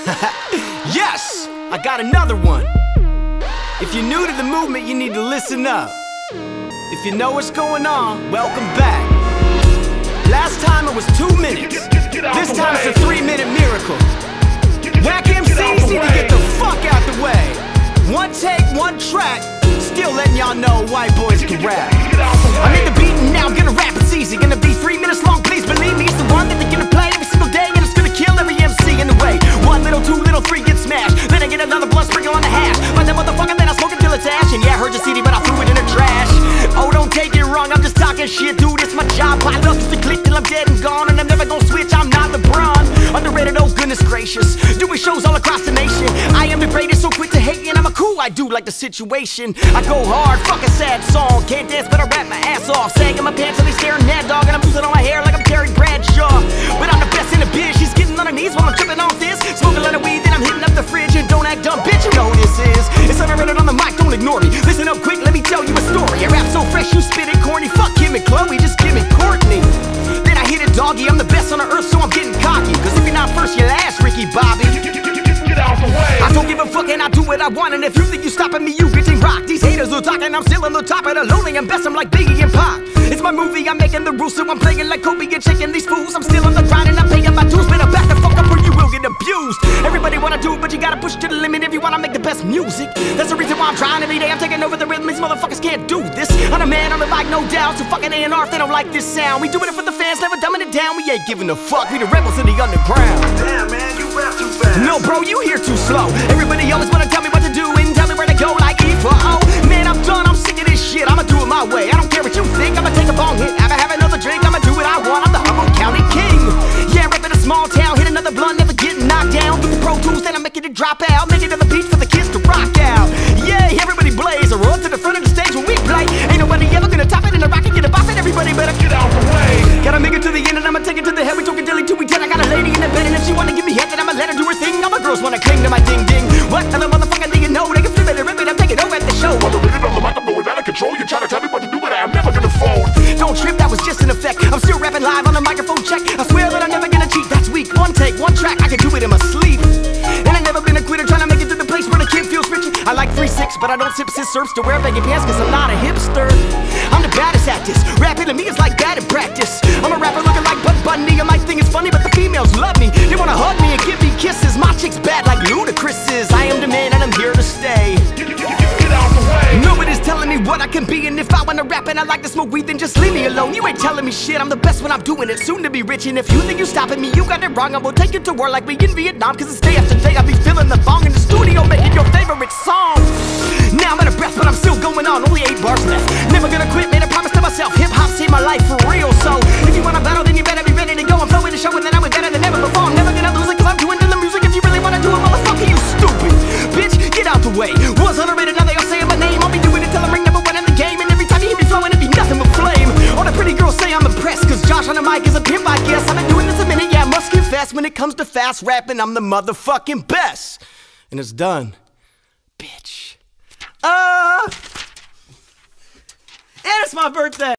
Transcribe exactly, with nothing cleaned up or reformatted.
Yes! I got another one. If you're new to the movement, you need to listen up. If you know what's going on, welcome back. Last time it was two minutes. This time it's a three-minute miracle. Whack M Cs need to get the fuck out the way. One take, one track. Still letting y'all know white boys can rap. I made the beat and now I'm gonna rap, it's easy. Gonna be three minutes long, please believe me. It's the one that they're gonna play every single day, and it's gonna kill every M C in the way. One little, two little, three get smashed. Then I get another blunt sprinkle on the hash. Find that motherfucker, then I smoke it till it's ash. And yeah, I heard your C D, but I threw it in the trash. Oh, don't take it wrong, I'm just talking shit, dude. It's my job. I love to click till I'm dead and gone, and I'm never gonna switch. I'm not LeBron. Underrated, oh goodness gracious. Doing shows all across the nation. I am the greatest, so quick to hate, and I'm a cool I do like the situation. I go hard, fuck a sad song. Can't dance, but I rap my ass off. Sagging my pants and they staring mad dog, and I'm losing all my hair like I'm Terry Bradshaw. But I'm the best in the biz. She's getting on her knees while I'm tripping off this. Smoke a lot of weed, then I'm hitting up the fridge. And don't act dumb, bitch, you know who this is. It's underrated on the mic, don't ignore me. Listen up quick, let me tell you a story. I rap so fresh, you spit it corny. Fuck Kim and Chloe, just give me Courtney. Then I hit it doggy, I'm the best on the earth, so I'm getting cocky. Cause if you're not first, you're last, Ricky Bobby. Get out the way. I don't give a fuck and I do what I want. And if you think you stopping me, you getting rocked. These haters are talking, I'm still on the top of the lonely and best, I'm like Biggie and Pac. It's my movie, I'm making the rules, so I'm playing like Kobe and shaking these fools. I'm still on the grind and I'm paying my dues. Better back the fuck up or you will get abused. Everybody wanna do it, but you gotta push to the limit if you wanna make the best music. That's the reason why I'm trying every day. I'm taking over the rhythm, these motherfuckers can't do this. I'm a man on the mic, no doubt, so fucking A and R if they don't like this sound. We doing it for the fans, never dumbing it down. We ain't giving a fuck, we the rebels in the underground. Damn man, you rap too fast. No bro, you here too slow. Everybody always wanna tell me what to do and tell me where to go like E for O. Man, I'm done, I'm sick of this shit, I'ma do it my way. I don't care what you think, I'ma take a bong hit. I'ma have another drink, I'ma do what I want. I'm the Humboldt County king. Yeah, rap in a small town, hit another blunt, never getting knocked down. Do the Pro Tools, then I'm making it drop out. Make another beat for the kids to rock out. Yeah, everybody blaze, or roll to the front of the stage when we play. Ain't nobody ever gonna top it in the rock and get a boss, and everybody better get out the way. Gotta make it to the end and I'ma take it to the head. We talking dilly till we dead. I got a lady in the bed, and if she wanna give me head, then I'ma let her do her thing. All my girls wanna cling to my ding ding. What other motherfucker do you know? They can flip it and rip it, I'm taking over at the show. Underrated on the mic, I'm going out of control. You try to tell me what to do, but I'm never gonna fold. Don't trip, that was just an effect. I'm still rapping live on the microphone check. I swear that I'm never gonna cheat, that's weak. One take, one track, I can do it in my sleep. And I never been a quitter trying to make it to the place where the kid feels rich. I like three six, but I don't sip sis serves to wear baggy pants cause I'm not a hipster. I'm the baddest at this. Rapping to me is like bad in practice. I'm a rapper looking like Bud Bundy. I might think it's funny, but the females love me. They wanna hug me and give me kisses. My chick's bad like Ludacris is. I am the man and I'm here to stay. Nobody's telling me what I can be, and if I wanna rap and I like to smoke weed, then just leave me alone. You ain't telling me shit, I'm the best when I'm doing it. Soon to be rich, and if you think you stopping me, you got it wrong. I will take you to war like we in Vietnam, cause it's day after day I'll be feeling the bong in the studio making your favorite song. Now I'm out of breath, but I'm still going on, only eight bars left. Never gonna quit, made a promise to myself. Hip-hop saved my life for real, so if you wanna battle, then you better be ready to go. I'm flowing the show, and then I'm better than ever before. I'm never gonna lose it, cause I'm doing the music. If you really wanna do it, motherfucker, you stupid bitch, get out the way. Was underrated, now they all saying my name. I'll be doing it till I'm ring number one in the game, and every time you hear me flowing, it be nothing but flame. All the pretty girls say I'm impressed, cause Josh on the mic is a pimp, I guess. I've been doing this a minute, yeah, I must confess. When it comes to fast rapping, I'm the motherfucking best. And it's done, bitch. Uh, and it's my birthday.